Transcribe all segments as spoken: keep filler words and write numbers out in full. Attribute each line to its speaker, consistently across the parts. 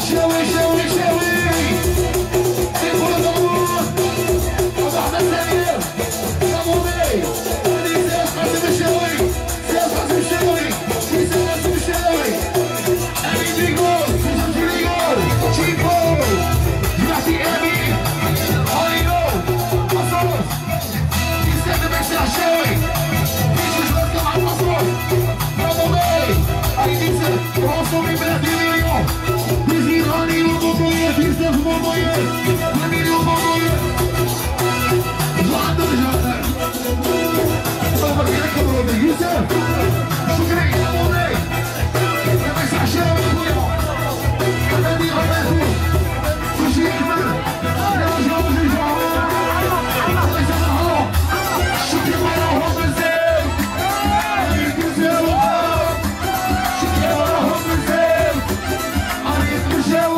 Speaker 1: شوي شوي شوي يقول الضمور وضعنا الثانية ضموري هذه سيد قاسم الشاوي سيد قاسم الشاوي سيد قاسم الشاوي أمين بيقول سيد بيقول شيبو جماعتي أمين هايلو مصروف يستخدم باشا الشاوي يجوز بركة مع المصروف ضموري أيدي سيد رسومي بلادي اليوم Ani o bomboye, piste o bomboye, ani o bomboye. Lado já. Só para quem é que eu vou isso? Chucrei, amorei. Eu vou achar o meu. Cada dia vai ver. Fugi, mano. Eu já vou jogar. Vai ser mal. Chucrei para o Robinson. Ani que seu. Chucrei para o Robinson. Ani que seu.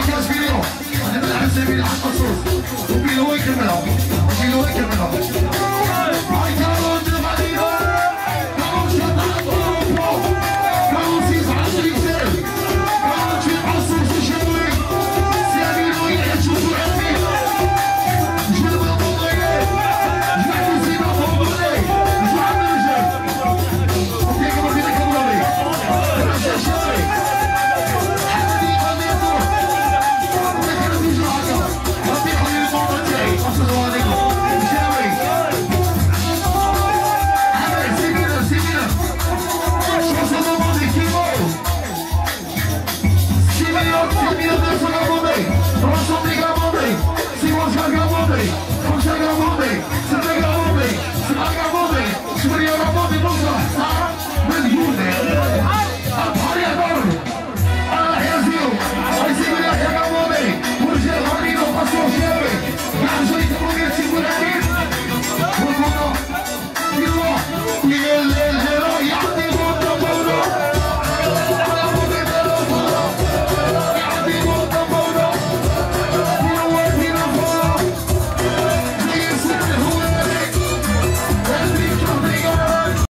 Speaker 1: كاس فيديو انا بنلعب سبيل على الخصوص وفي هو يكملها